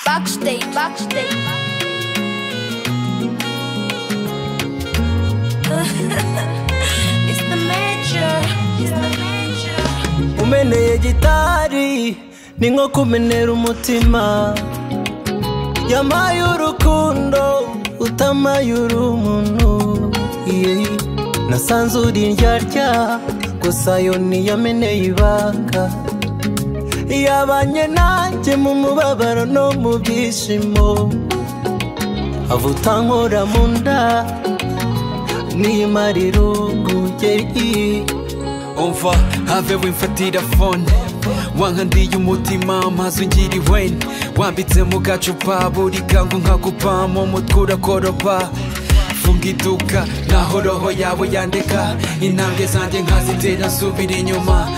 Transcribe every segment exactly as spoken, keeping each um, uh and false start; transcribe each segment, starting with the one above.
Backstage, backstage. It's the major, it's the major. Umeneye gitari ni nko kumenera umutima. Yamaye urukundo utamaye urumuntu. Yeah. Nasanze uri indyarya gusa yo niyameneye ibanga. Yabanye nanjye mu mubabaro no mu byishimo. Avuta nkora mu nda nimara irungu. Umva have wimfatira phone wankandiye umutima maze ungiri wene wambitse mu gacupa buri kangu nkakupamo umutwe urakoropa. Funga iduka naho roho yawe yandeka intambwe zanjye nkazitera nsubira inyuma.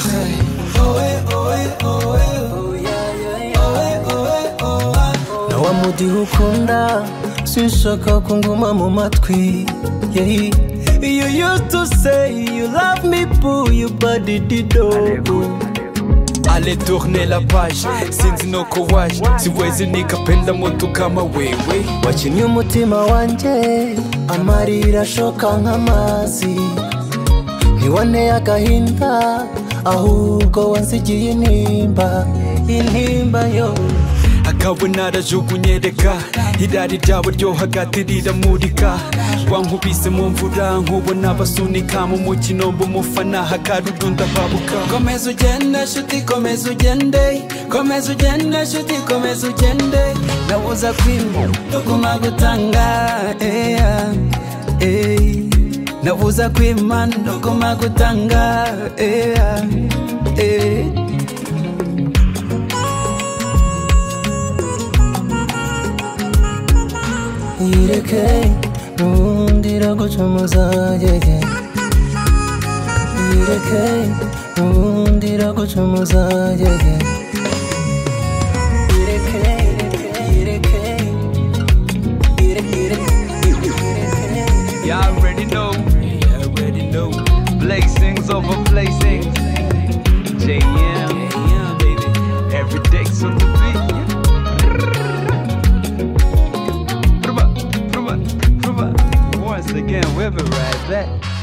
Nawa mudihe ukunda sinshaka ko nguma mu matwi. Yeah. You used to say you love me boo, you body dido. Allez tourner la page sinzi nuko waje siwezi nikapenda mtu kama wewe. Wakinnye umutima wanjye amarira ashoka nk'amazi. Ntiwanteye agahinda ahubwo wansigiye intimba. Intimba yo akabona arajugunyereka irari ryawe ryo hagati riramurika. Wankubise mu mvura nkubona basunika mu mukino mbumufana hakarudunda babuka. Komeza ugende shuti komeza ugende komeza ugende shuti komeza ugende nawuza kwima nduguma gutanga eh eh nawuza kwima nduguma gutanga eh eh. Ireke nubundi iragucumuza yeye. Ireke nubundi iragucumuza yeye. Ireke ireke ireke ireke. You already know, you already know. Blazings over blazings. J M, yeah, baby. Every day's on the beat. Once again, we'll be right back.